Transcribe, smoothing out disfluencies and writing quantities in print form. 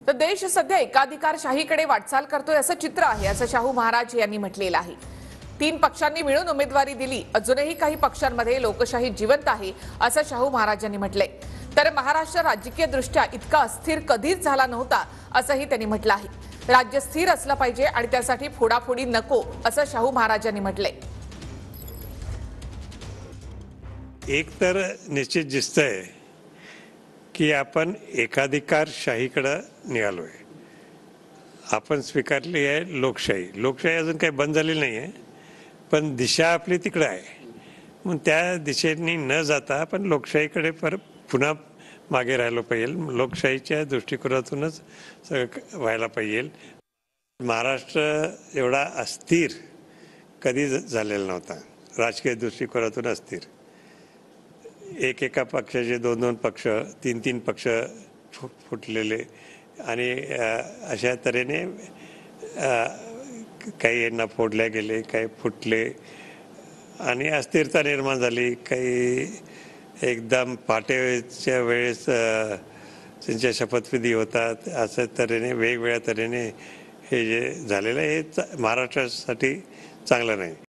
तर देश सध्या एकाधिकारशाहीकडे वाटचाल करतोय असं चित्र आहे, असं शाहू महाराज यांनी म्हटलेलं आहे। 3 पक्षांनी मिळून उमेदवारी दिली, अजूनही काही पक्षांमध्ये लोकशाही जिवंत आहे असं शाहू महाराजांनी म्हटलंय। तर महाराष्ट्र राजकीय दृष्ट्या इतका अस्थिर कधीच झाला नव्हता असंही त्यांनी म्हटलं आहे। राज्य स्थिर असलं पाहिजे आणि त्यासाठी फोडाफोडी नको असं शाहू महाराजांनी म्हटलंय। एक तर निश्चित दिसतंय की आपण एकाधिकारशाहीकडे निघालोय। आपण स्वीकारली आहे लोकशाही अजून काही बंद झालेली नाही आहे, पण दिशा आपली तिकडे आहे। मग त्या दिशेने न जाता आपण लोकशाहीकडे पुन्हा मागे राहिलो पाहिजे। लोकशाहीच्या दृष्टिकोनातूनच व्हायला पाहिजे। महाराष्ट्र एवढा अस्थिर कधी झालेला नव्हता, राजकीय दृष्टिकोनातून अस्थिर। एका पक्षाचे 2 पक्ष 3 पक्ष फुटलेले आणि अशा तऱ्हेने काही यांना फोडले गेले, काही फुटले आणि अस्थिरता निर्माण झाली। काही एकदम पाटेच्या वेळेस त्यांच्या शपथविधी होतात, अशा तऱ्हेने वेगवेगळ्या तऱ्हेने हे जे झालेलं आहे हे महाराष्ट्रासाठी चांगलं नाही।